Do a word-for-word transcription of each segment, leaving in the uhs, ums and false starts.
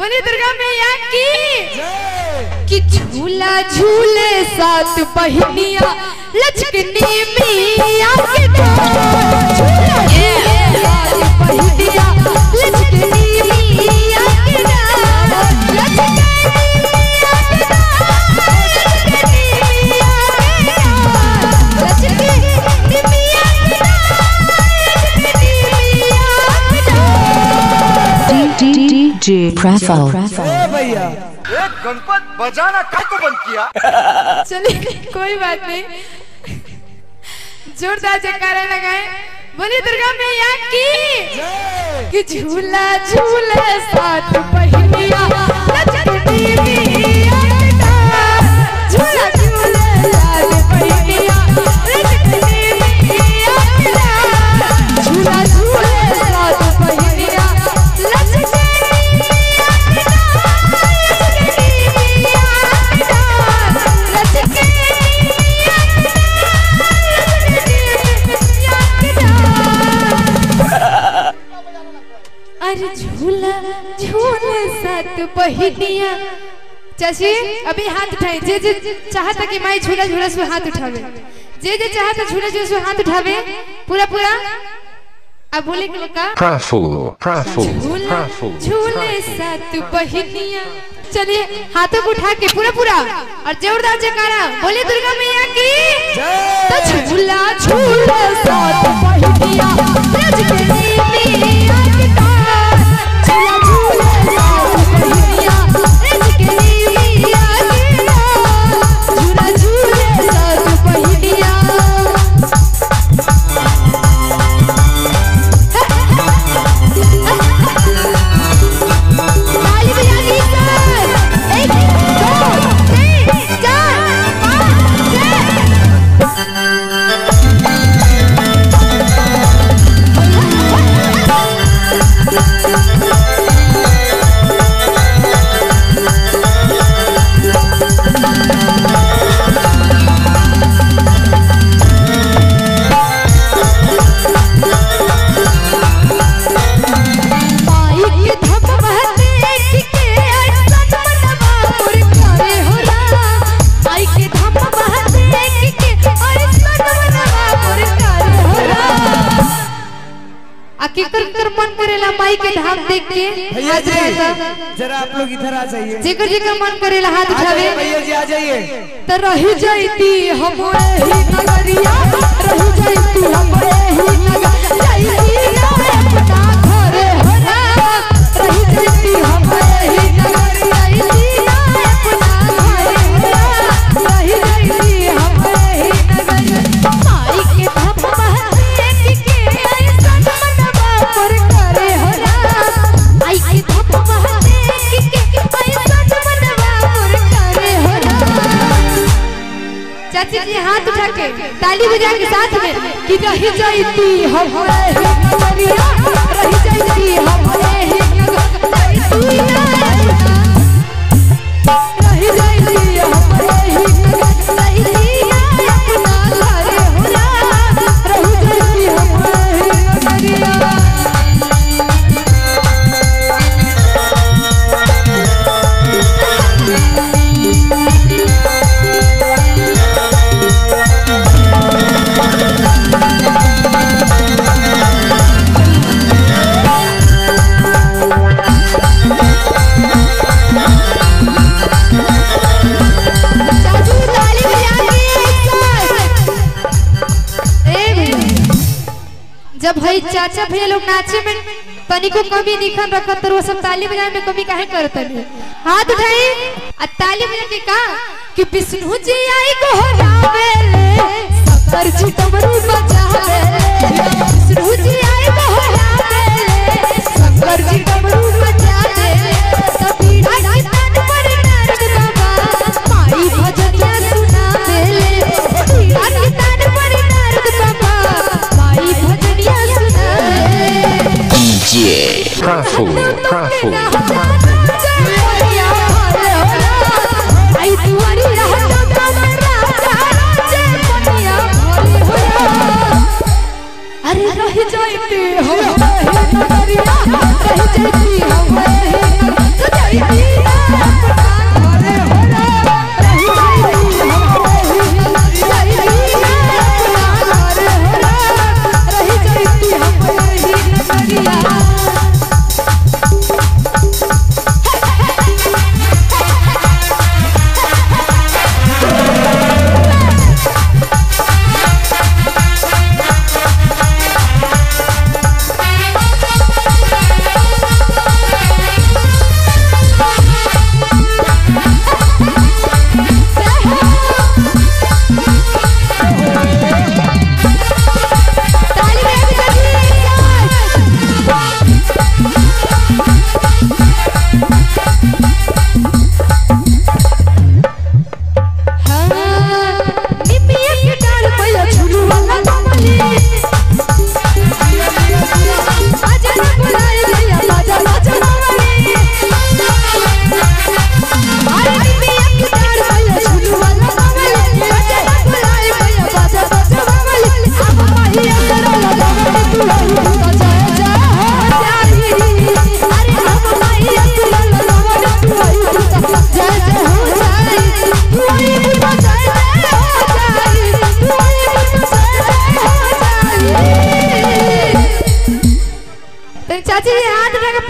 बोले दुर्गा मैया की कि झूला झूले सात बहनिया लचकनी मिया के डांस सात बहनिया लचकनी मिया के डांस लचकनी मिया के डांस लचकनी मिया के डांस लचकनी मिया के डांस लचकनी मिया के डांस डीजे प्रफुल भैया एक गणपत बजाना काय को बंद किया। चलिए कोई बात नहीं, जोरदार जयकारा लगाए। बोली दुर्गा मैया की कि झूला झूले सात बहनिया लचकनी मिया के डांस झूला झूले सात बहनिया लचकनी मिया के डांस झूला झूले सात बहनिया लचकनी अरे झूला झूले सात बहनिया। चाची अभी हाथ उठाए, जे जे चाहता कि माई झूला झूला सो हाथ उठावे, जे जे चाहता झूला झूला सो हाथ उठावे पूरा पूरा। अब बोले कि का प्रफुल प्रफुल झूला झूले सात बहनिया। चलिए हाथों को उठा के पूरा पूरा और जोरदार जयकारा। बोले दुर्गा मैया की तो झूला झूले सात बहनिया लचकनी मिया के डांस झूला झूले सात बहनिया लचकनी मिया के डांस झूला झूले सात बहनिया। ताली बजानी सर, एक दो तीन चार पाँच केकर कर मन करेला माई के धाम देख के। भैया जी जरा आप लोग इधर आ जाइए। जेकर जेकर मन करेला हाथ उठावे। भैया जी आ जाइए। तो रही जाती हम एही नगरिया रही जाती हम एही नगर जाईती अपना घरे होना रही जाती हम एही नगर जाईती अपना घरे होना रही जाती हम एही नगर माई के धाम महते के ऐसा मनवा पर करे होना आई के धाम महते के ऐसा मनवा पर करे होना। चाची जी हाथ उठा के ताली बजा के साथ में कि रही जाती हम एही नगरिया रही जाती हम एही नगर जाईती रही जाती हम एही नगर जाईती अपना घरे होना रही जाती हम एही नगरिया। जब भाई चाचा भैया लोग नाचे में तनी को कमी निखन रखत तो वो सब ताली बजाने में कमी काहे करतनी। हाथ उठाई आ ताली बजा के का कि विष्णु जी आई गोहरावेले सत्तर जी डमरू बजावेले विष्णु जी आई गोहरावेले सत्तर जी डमरू बजावेले सबीरा की तान पर नारद बाबा माई भजनिया सुनावेले सबीरा की तान पर नारद बाबा माई भजनिया Praful, Praful, अरे रह जाते हम रह जाती हम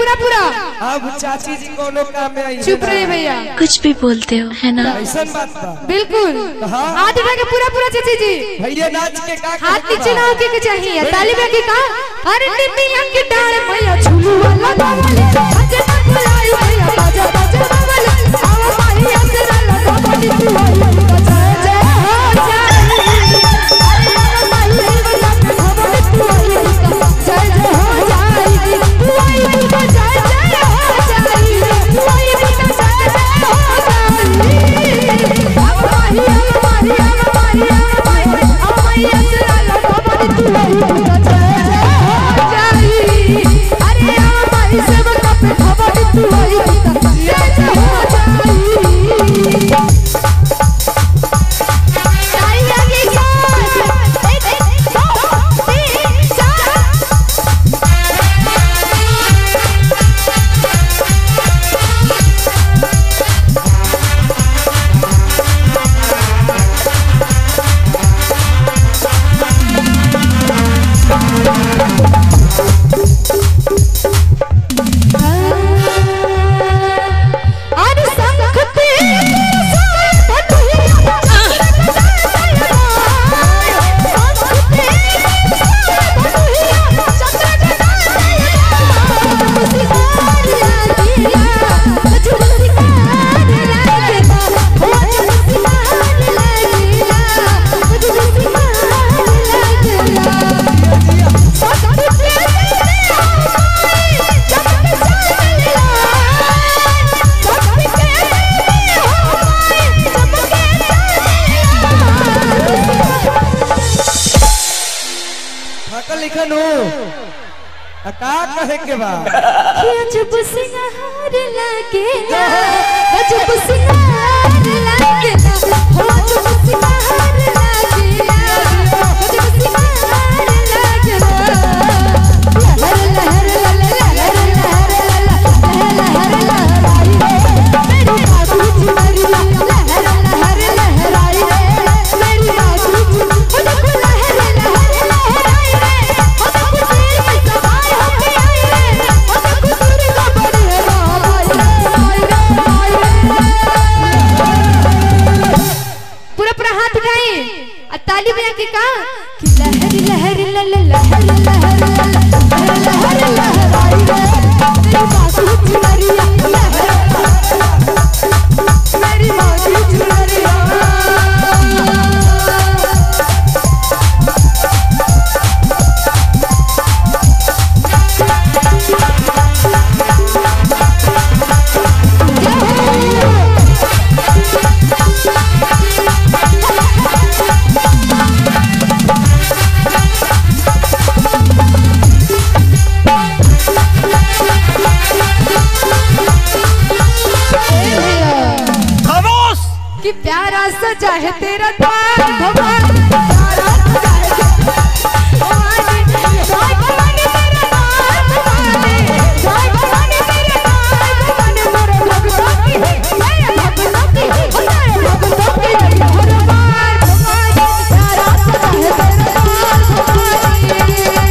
पूरा पूरा। अब चाची जी कोनो काम में आई। चुप रहे भैया, कुछ भी बोलते हो है ना। ऐसा बात बा। बिल्कुल हाथ उठा के पूरा पूरा चाची जी। भैया नाच के का हाथ नीचे ना होके के चाहिए, ताली बजा के का। अरे निमिया के डाल मैया झूलू वाला बावले, भजना बुलाई मैया बाजा बाजा बावले, आवा माही असरा लगा बड़ी तू आई जय जय हो जाई। अरे आवा माही बजा के खबर तू आई जय जय हो जाई। तू आई तू जय जय हो जाई, तू आई तू जय जय हो जाई। आवा माही आवा माही आवा माही आवा माही आवा माही असरा लगा बड़ी तू आई जय जय हो जाई। अरे आवा माही सब कप खबर तू आई जय जय हो जाई। ताई आगे चार एक एक दो तीन चार। अरे संख तेरे साए बटुइया संख तेरे साए बटुइया चक्र जगह सितार लागेला गजब सितार लागेला हो गजब सितार लागेला गजब सितार लागेला। संख तेरे साए चमक चलेला थकल लिखन हो का कहे के बा। गजब सिंगार लागेला गजब सिंगार लागेला हो गजब सिंगार लागेला गजब सिंगार लागेला। लहर लहर लहर लहर लहर लहर लहराई रे मेरी बाबू चुनरिया लहर लहर लहराई रे मेरी बाबू चुनरिया लहर लहर लहराई रे हो तो कुछ में सवार होके आई रे हो तो कुछ का बड़ी है आई रे आई रे। पूरा पूरा हाथ उठाए और ताली बजा के का कि लहर लहर लहर लहर लहर लहर लहर लहराई रे मेरी बाबू चुनरिया लहर मेरी बाबू चुनरिया। कि प्यारा सजा है तेरा द्वार भगवान प्यारा सजा है भगवान जय भवानी तेरा द्वार भगवान जय भवानी तेरा द्वार भगवान मोरे भक्तों की जय भक्तों की जय भक्तों की दरबार भगवान प्यारा सजा है तेरा द्वार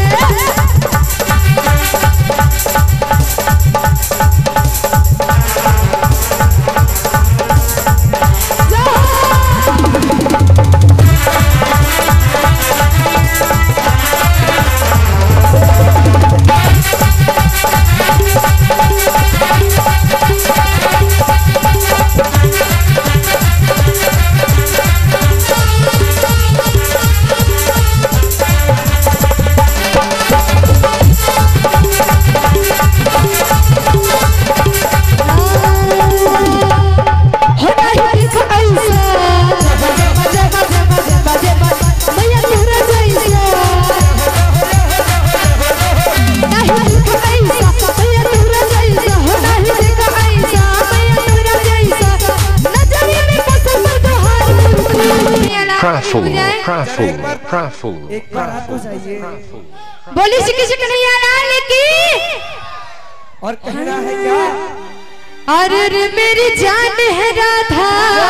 Prafu, prafu, prafu. एक बार हाथ उठाइए बोली श्री कृष्ण कन्हैया लाल की। और कहना है क्या। अरे रे मेरी जान है राधा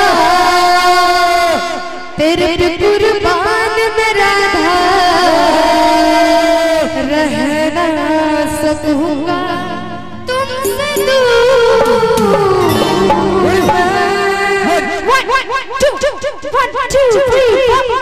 तेरे पे कुर्बान में राधा रह ना सकूंगा तुम One, two, three, four.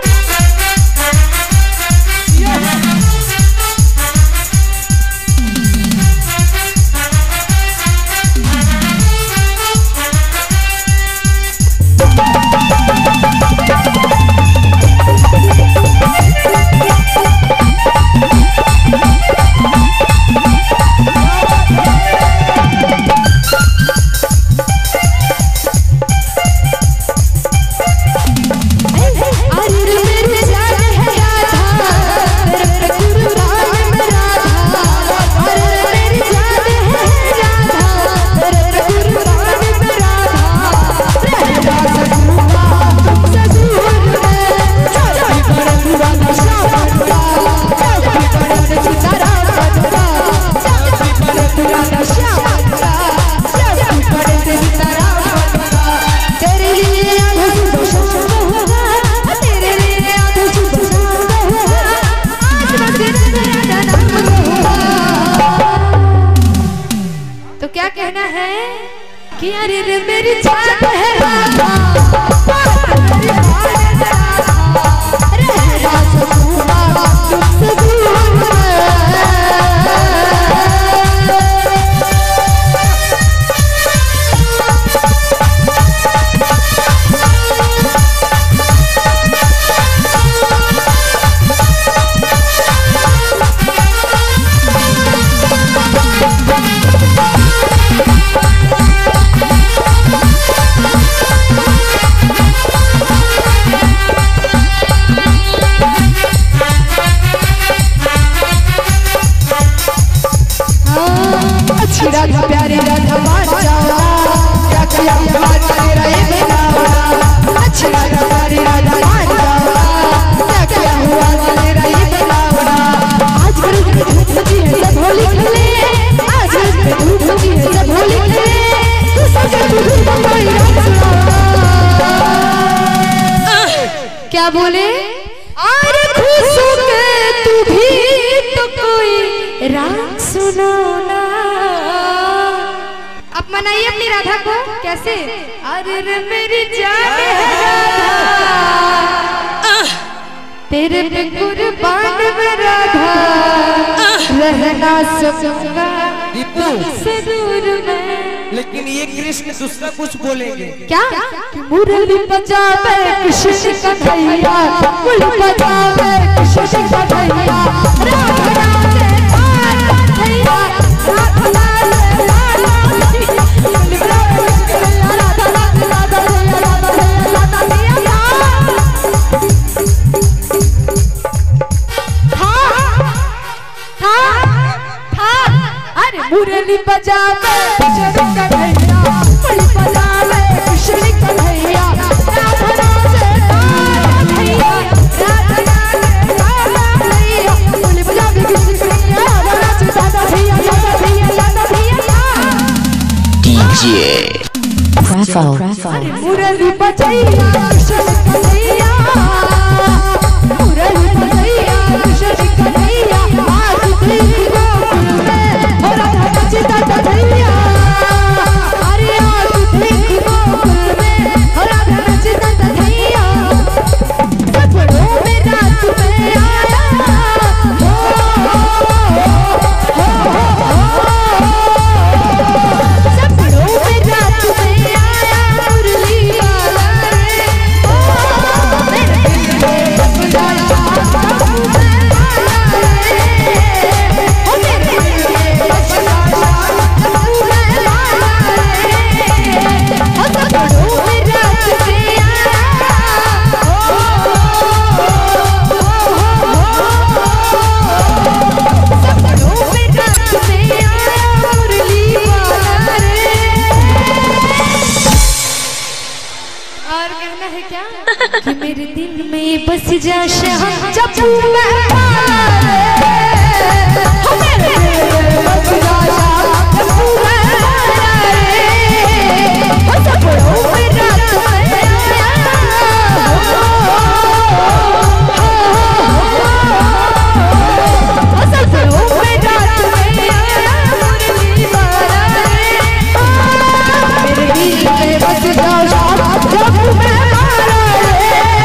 क्या कहना है कि अरे रे मेरी जान है राधा मेरी जान है राधा रे राधा तुमसे दूर राधा प्यारी राधा मान जाओ क्या किया मान तेरा ये बनाओ अच्छी राधा प्यारी राधा मान जाओ क्या किया हुआ तेरा ये बनाओ आज रोज में धूप लगी है सब होली खेले आज रोज में धूप लगी है सब होली खेले तू सजा तू बंगाई रात क्या बोले अरे खुश होके तू भी तो कोई राग सुनो ना अब मनाइए अपनी राधा को कैसे अरे रे मेरी जान है राधा तेरे पे कुर्बान मैं राधा रहना सकूंगा तुमसे दूर में। लेकिन ये कृष्ण दूसरा कुछ बोलेंगे क्या मुरली बजावे कृष्ण कन्हैया मुरली बजावे कृष्ण कन्हैया राधा राधे कन्हैया राधा मुरली बजावे कृष्ण कन्हैया मुरली बजावे कृष्ण कन्हैया राधा राधे कन्हैया राधा राधे कन्हैया मुरली बजावे कृष्ण कन्हैया राधा राधे राधा भैया राधा भैया राधा भैया डीजे Prafo मुरली बजाइया कृष्ण कन्हैया मुरली बजाइया कृष्ण कन्हैया आज तेरी गोकुल में हो राधा नचता कन्हैया अरे आज तेरी गोकुल में हो राधा नचता कन्हैया सपनों में रात में आया हो सपनों में रात में आया मुरली वाला रे ओ मेरे दिल में बस जाया कि मेरे दिल में बस जा शाह जब मैं हो मेरे दिल में बस जा शाह जब मैं हो सपनों में रात में हो सपनों में रात में मुरली वाला रे मेरे दिल में बस जा शाह जब मैं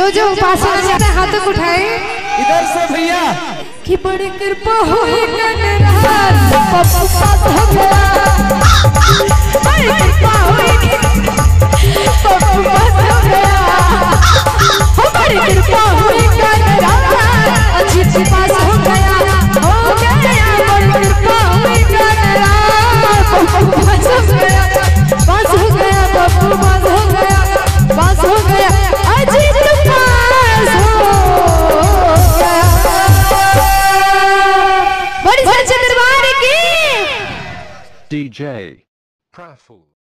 जो जो पास होना चाहते हैं हाथों को उठाएं। इधर से भैया कि बड़ी कृपा हुई कनरार पप्पू पास हो गया, बड़ी कृपा हुई पप्पू पास हो गया, हो बड़ी कृपा हुई कनरार अजीत पास हो गया, हो गया बड़ी कृपा हुई कनरार पप्पू पास हो गया, पास हो गया पप्पू पास हो गया, पास हो गया अजीत पास हो गया। बड़ी सच्चे दरबार की D J Praful.